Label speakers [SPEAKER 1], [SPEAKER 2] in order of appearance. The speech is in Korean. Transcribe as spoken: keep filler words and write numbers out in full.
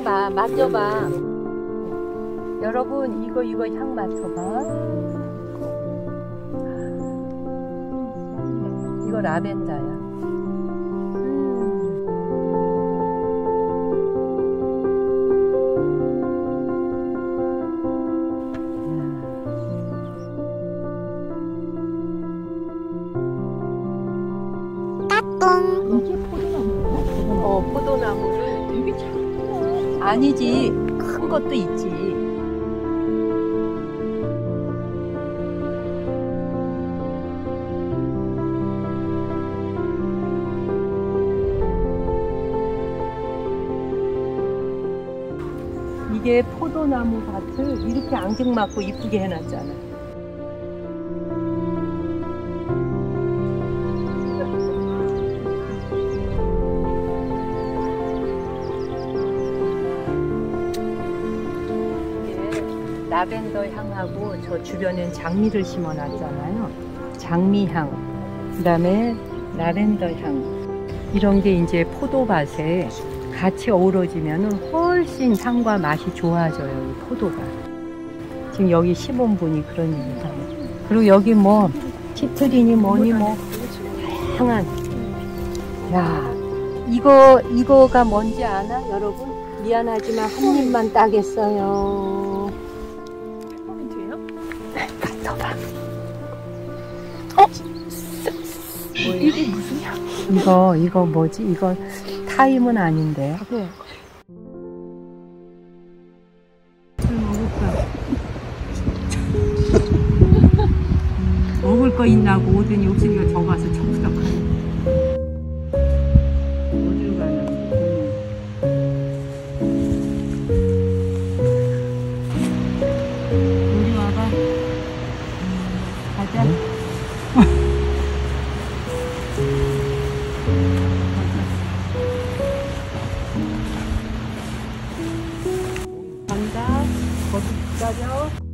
[SPEAKER 1] 맡아봐, 맡아봐. 여러분, 이거, 이거 향 맡아봐. 이거 라벤더야.
[SPEAKER 2] 이게 포도나무야?
[SPEAKER 1] 어, 포도나무를.
[SPEAKER 2] 되게 작구나.
[SPEAKER 1] 아니지, 큰 것도 있지. 이게 포도나무 밭을 이렇게 앙증맞고 이쁘게 해놨잖아. 라벤더 향하고 저 주변엔 장미를 심어놨잖아요. 장미향, 그 다음에 라벤더 향, 이런 게 이제 포도밭에 같이 어우러지면 훨씬 향과 맛이 좋아져요. 이 포도가. 지금 여기 시몬 분이 그런 얘기다. 그리고 여기 뭐 시트린이 뭐니 뭐 다양한. 야, 이거 이거가 뭔지 아나, 여러분? 미안하지만 한 입만 따겠어요. 맡아봐. 어?
[SPEAKER 2] 이게 무슨 향?
[SPEAKER 1] 이거 이거 뭐지? 이거 타임은 아닌데.
[SPEAKER 2] 네.
[SPEAKER 1] 먹을 거 있나고 오더니 옥순이가 저 가서 척척하네. 어디로 가나? 우리 와봐. 가자. 간다. 거기 기다려.